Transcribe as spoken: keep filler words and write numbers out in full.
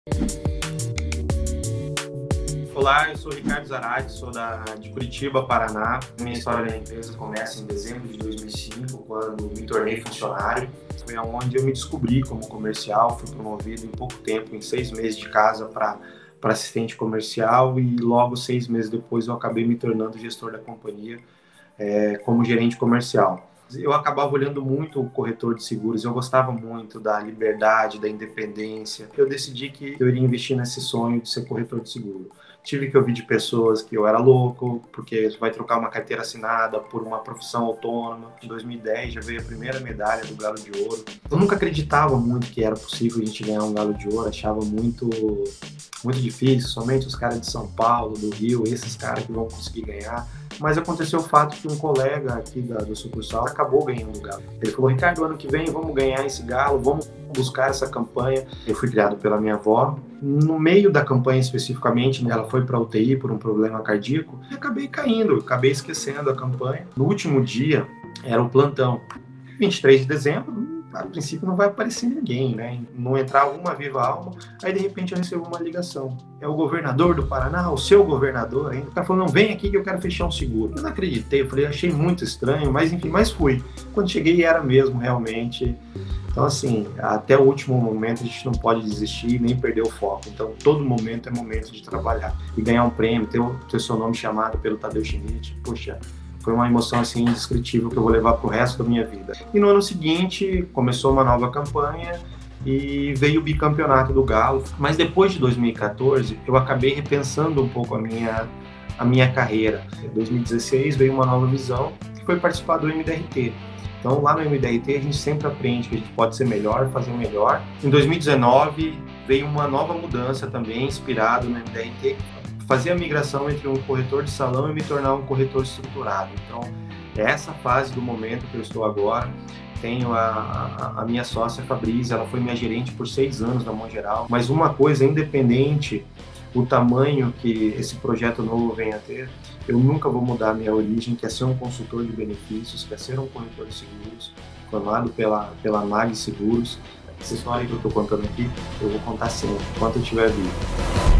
Olá, eu sou Ricardo Zarate, sou da, de Curitiba, Paraná. Minha história da empresa começa em dezembro de dois mil e cinco, quando me tornei funcionário. Foi onde eu me descobri como comercial, fui promovido em pouco tempo, em seis meses de casa, para para assistente comercial, e logo seis meses depois eu acabei me tornando gestor da companhia é, como gerente comercial. Eu acabava olhando muito o corretor de seguros, eu gostava muito da liberdade, da independência. Eu decidi que eu iria investir nesse sonho de ser corretor de seguro. Tive que ouvir de pessoas que eu era louco, porque você vai trocar uma carteira assinada por uma profissão autônoma. Em dois mil e dez já veio a primeira medalha do Galo de Ouro. Eu nunca acreditava muito que era possível a gente ganhar um Galo de Ouro, achava muito, muito difícil, somente os caras de São Paulo, do Rio, esses caras que vão conseguir ganhar. Mas aconteceu o fato que um colega aqui da, do sucursal acabou ganhando o Galo. Ele falou: Ricardo, ano que vem vamos ganhar esse Galo, vamos buscar essa campanha. Eu fui criado pela minha avó. No meio da campanha especificamente, ela foi para U T I por um problema cardíaco e acabei caindo, acabei esquecendo a campanha. No último dia era o plantão. vinte e três de dezembro, a princípio não vai aparecer ninguém, né? Não entrar uma viva alma. Aí de repente eu recebo uma ligação. É o governador do Paraná, o seu governador ainda. O cara falou: não, vem aqui que eu quero fechar um seguro. Eu não acreditei, eu falei, achei muito estranho, mas enfim, mas fui. Quando cheguei era mesmo, realmente. Então assim, até o último momento a gente não pode desistir nem perder o foco. Então todo momento é momento de trabalhar. E ganhar um prêmio, ter o ter seu nome chamado pelo Tadeu Schmidt, poxa, foi uma emoção assim indescritível que eu vou levar para o resto da minha vida. E no ano seguinte começou uma nova campanha e veio o bicampeonato do Galo. Mas depois de dois mil e quatorze eu acabei repensando um pouco a minha, a minha carreira. Em dois mil e dezesseis veio uma nova visão, que foi participar do M D R T. Então lá no M D R T a gente sempre aprende que a gente pode ser melhor, fazer melhor. Em dois mil e dezenove veio uma nova mudança também, inspirado no M D R T, fazer a migração entre um corretor de salão e me tornar um corretor estruturado. Então, é essa fase do momento que eu estou agora. Tenho a, a, a minha sócia Fabrícia, ela foi minha gerente por seis anos na Mongeral. Mas uma coisa, independente o tamanho que esse projeto novo venha a ter, eu nunca vou mudar a minha origem, que é ser um consultor de benefícios, que é ser um corretor de seguros, formado pela, pela Mag Seguros. Essa história que eu estou contando aqui, eu vou contar sempre, enquanto eu estiver vivo.